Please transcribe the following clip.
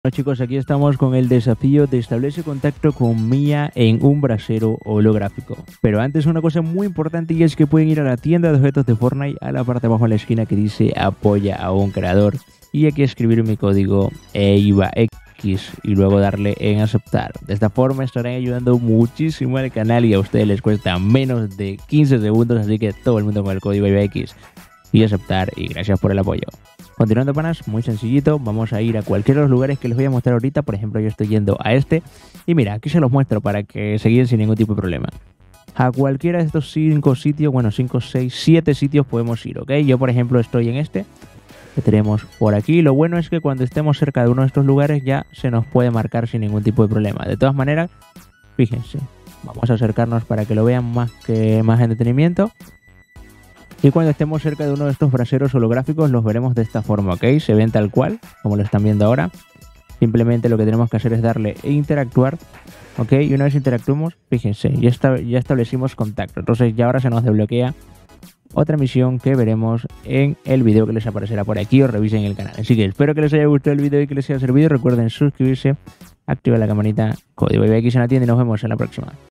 Bueno chicos, aquí estamos con el desafío de establecer contacto con Mia en un brasero holográfico. Pero antes una cosa muy importante y es que pueden ir a la tienda de objetos de Fortnite a la parte de abajo en la esquina que dice apoya a un creador y aquí escribir mi código EIVAX y luego darle en aceptar. De esta forma estarán ayudando muchísimo al canal y a ustedes les cuesta menos de 15 segundos, así que todo el mundo con el código EIVAX y aceptar y gracias por el apoyo. Continuando, panas, muy sencillito, vamos a ir a cualquiera de los lugares que les voy a mostrar ahorita. Por ejemplo, yo estoy yendo a este y mira, aquí se los muestro para que se guíen sin ningún tipo de problema. A cualquiera de estos 5 sitios, bueno, 5, 6, 7 sitios podemos ir, ¿ok? Yo, por ejemplo, estoy en este, que tenemos por aquí. Lo bueno es que cuando estemos cerca de uno de estos lugares ya se nos puede marcar sin ningún tipo de problema. De todas maneras, fíjense, vamos a acercarnos para que lo vean más en detenimiento. Y cuando estemos cerca de uno de estos braseros holográficos los veremos de esta forma, ¿ok? Se ven tal cual, como lo están viendo ahora. Simplemente lo que tenemos que hacer es darle e interactuar, ¿ok? Y una vez interactuemos, fíjense, ya establecimos contacto. Entonces ya ahora se nos desbloquea otra misión que veremos en el video que les aparecerá por aquí o revisen el canal. Así que espero que les haya gustado el video y que les haya servido. Recuerden suscribirse, activar la campanita, código EIVAX en la tienda y nos vemos en la próxima.